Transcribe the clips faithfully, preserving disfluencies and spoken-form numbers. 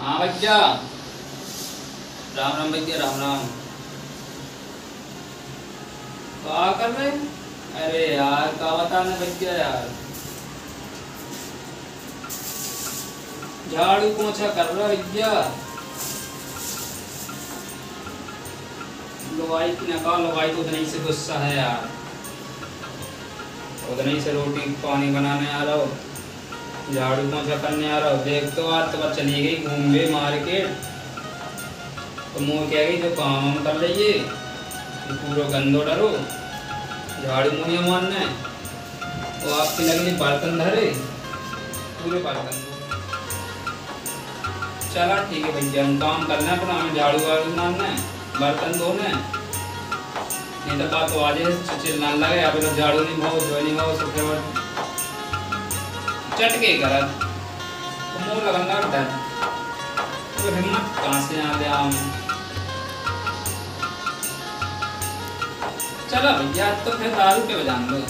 हाँ भैया, राम राम भैया, राम राम। क्या कर रहे हैं? अरे यार क्या बताना भैया यार, झाड़ू पोछा कर रहा भैया। लुगाई की नका लुगाई तो उतनी से गुस्सा है यार, उतनी से रोटी पानी बनाने आ रहा हो, झाड़ू पोछा करने आ रहा हो। देख तो आज तो चली गई घूम गई मार्केट, तो मुँह कह गई जो काम हम कर लीजिए, पूरा गंदो डरो झाड़ू मुँह मारने। वो आपकी लगनी बर्तन धरे पूरे बर्तन। चला ठीक है भैया, हम काम करना है, अपना हमें झाड़ू वाड़ू मारना है, बर्तन धोने। नहीं तो बात तो आज चिल्लाने लगे, अब लोग झाड़ू नहीं भाव जो नहीं भाव सब चटके करा तो मुँह लगना होता है, तो हिम्मत कहाँ से आ गया हमें। चलो भैया तो फिर दारू पे बजान दो।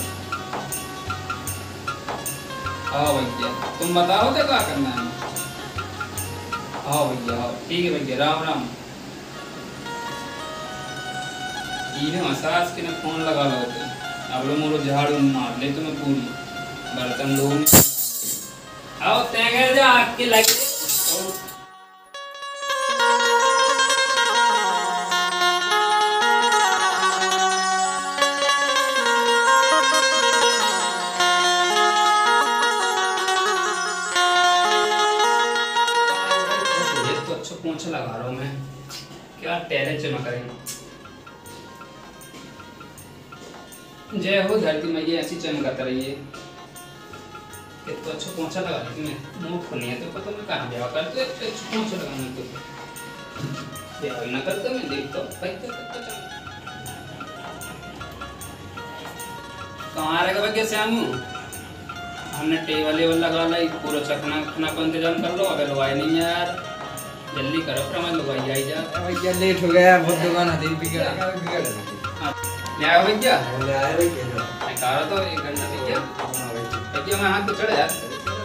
हाँ भैया तुम बताओ तो क्या करना है। हाँ भैया हाँ ठीक है भैया, राम राम। इन्हें सास के ने फोन लगा लो तो अब लोग मोरो झाड़ू मार ले तुम्हें पूरी बर्तन धो। आओ तैयार जा आग के लगे। तो अच्छा पोंछा लगा रहा हूँ मैं, क्या टैलेंट चमक रहे हैं। जय हो धरती मैया, ऐसी चमकता रहिए। तो अच्छा पोंछा लगा रही थी मैं, मुंह खुली है तो पता मैं कहाँ ब्याह करते अच्छा पोंछा लगाने को ब्याह ना करता मैं देखता भाई तो कहाँ रहेगा भैया श्यामू। हमने टेबल वेबल लगा लाई, पूरा चखना खाना का इंतजाम कर लो। अगर लुगाई नहीं है यार जल्दी करो, फिर हमारी लुगाई आई जा। भैया लेट हो गया, बहुत दुकान है बिगड़ा बिगड़ ले आया भैया, ले आया भैया मैं कह रहा था एक घंटा भैया भैया मैं हाथ तो चढ़ यार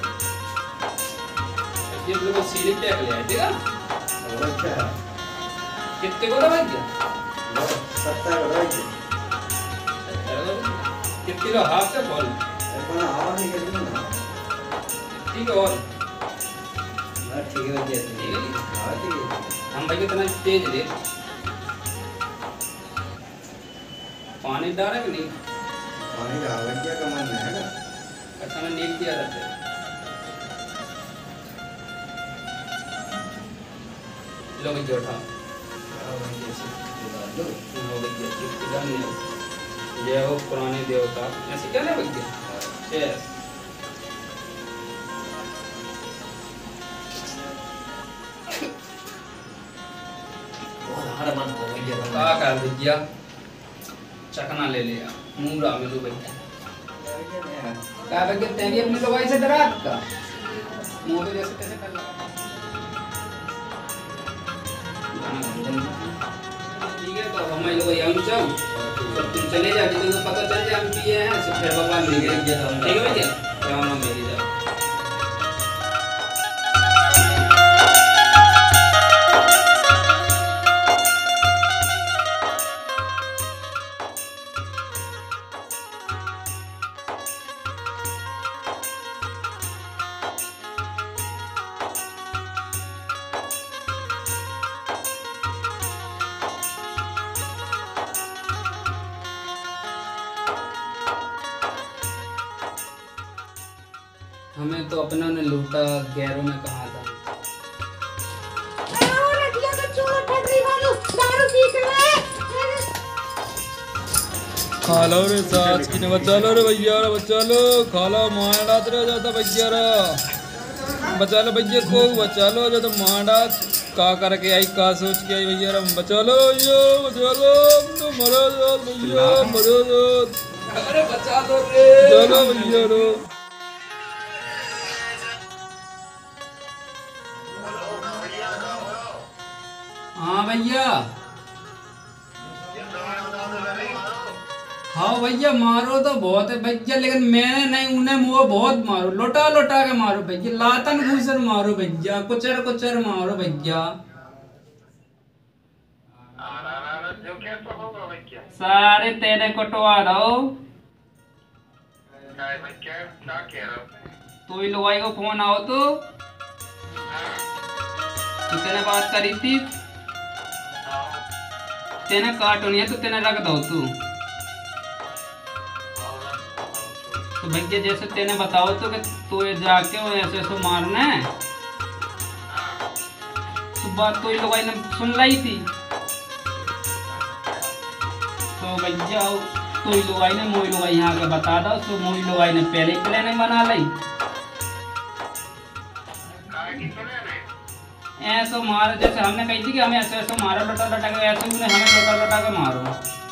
ये बिल्कुल सीधे पैक ले आए ठीक है। अच्छा कितने को रहा भैया? सत्तर हो रहा है। कितने लो हाफ का बॉल कौन आवाज नहीं कर रहा ना, ठीक है और ना ठीक है भैया ठीक है। हां ठीक है, हम भैया इतना तेज दे पानी डाल रहे कि नहीं? पानी डाल भैया का मन है ना। अच्छा मैं नीट किया था लो भैया उठा जय हो पुराने देवता, ऐसे क्या ना भैया यस। हमारा मन हो गया का कर भैया चकना ले लिया मुंह रा में लो भैया का भैया तेरी अपनी दवाई से डरा का मुंह तो जैसे कैसे कर लगा। ठीक है तो हम लोग यहां जाओ तो तुम चले जाओ, जिनको पता चल जाए हम पिए हैं तो फिर भगवान ले गए ठीक है भैया राम राम मेरी जाओ। हमें तो अपना ने लूटा, गैरों में कहा था। खाला रे सास की ने बचा लो रे भैया रे बचा लो, खाला मार डात रे जाता भैया रे बचा लो भैया को बचा लो जो तो मार डात का करके आई का सोच के आई भैया रे बचा लो भैया बचा लो तो मरो दो भैया मरो दो अरे बचा दो रे चलो भैया रो। हाँ भैया हाँ भैया मारो तो बहुत है भैया, लेकिन मैंने नहीं, उन्हें मुँह बहुत मारो, लोटा लोटा के मारो भैया, लातन घूसन मारो भैया, कुचर कुचर मारो भैया। सारे तेरे कटवा दो। तू ही लुगाई को फोन आओ तो तेने बात करी थी, तेने काटो नहीं है तो तेने रख दो तू। तो भैया जैसे तेने बताओ तो कि तू ये जाके वो ऐसे ऐसे मारना है, तो बात तो ही लुगाई ने सुन लाई थी। तो भैया तो ही लुगाई ने मोई लुगाई यहाँ के बता दो, तो मोई लुगाई ने पहले ही प्लान बना ली। ऐसे मारो जैसे हमने कही थी कि हमें ऐसे ऐसे मारो लोटा लोटा के, ऐसे उन्हें हमें लोटा लोटा के मारो।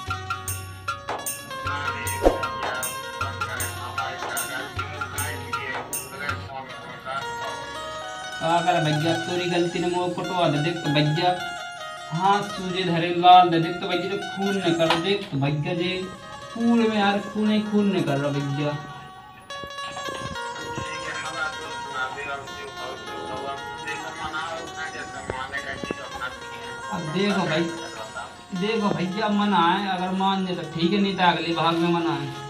अगर भैया तोरी गलती ने मुँह फटवा दे देख तो भैया हाथ सूजे धरे लाल दे देख तो भैया खून न कर देख तो भैया जी पूरे में यार खून ही खून न कर रहा भैया। अब देखो भाई, देखो भैया मना है, अगर मान जाए तो ठीक है, नहीं तो अगली भाग में मना है।